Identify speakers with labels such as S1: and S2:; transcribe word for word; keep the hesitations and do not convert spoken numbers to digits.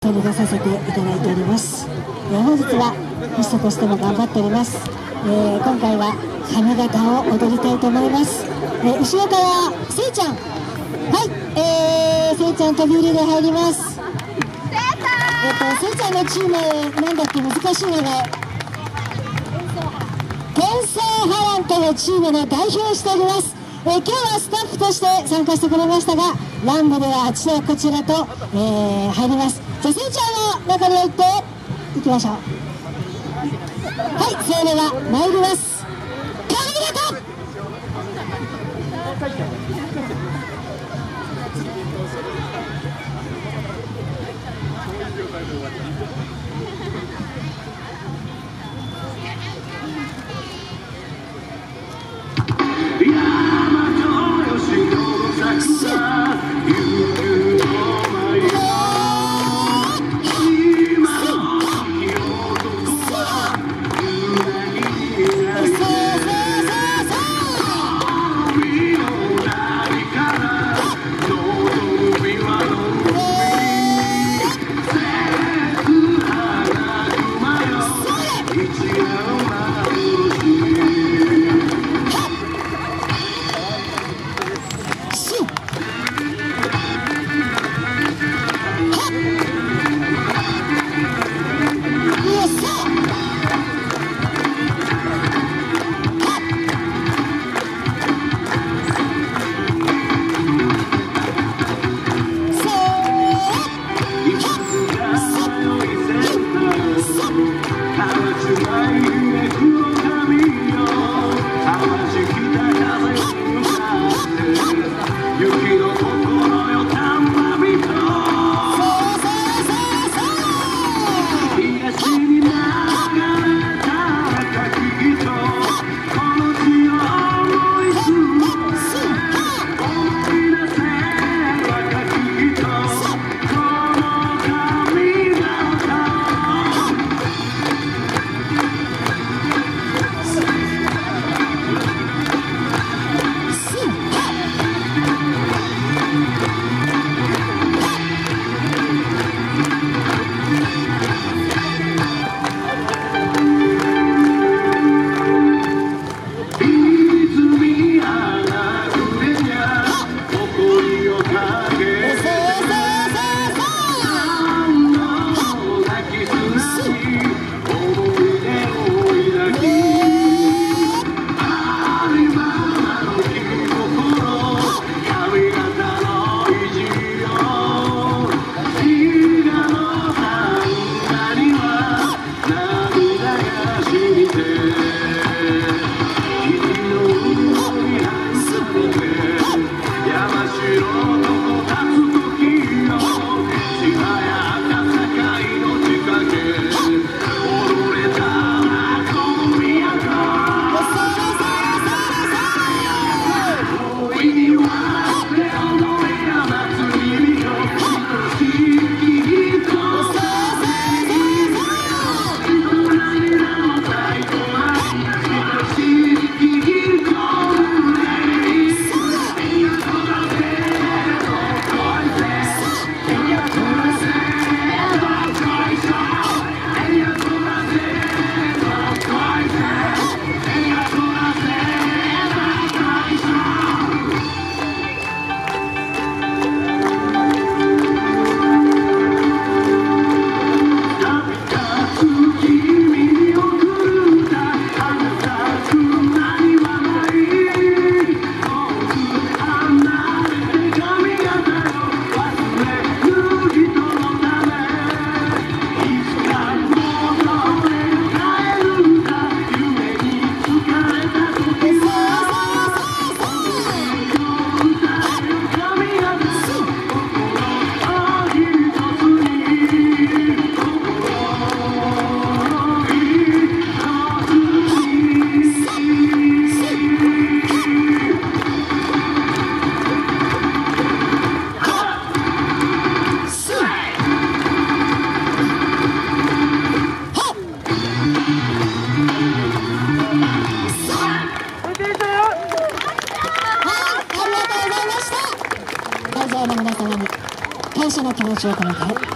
S1: 取り出させていただいております。えー、本日はホストとしても頑張っております。えー、今回は髪型を踊りたいと思います。えー、後ろからせいちゃん、はい、えー、せいちゃん飛び入りで入ります。えっとせいちゃんのチームなんだっけ、難しい名前、天才波乱というチームの代表をしております。えー、今日はスタッフとして参加してくれましたが、ラン部ではあちらこちらと、えー、入ります。じゃあせいちゃんの中に入っていきましょう。はい、それでは参ります。髪型会場の皆様に感謝の気持ちを込めて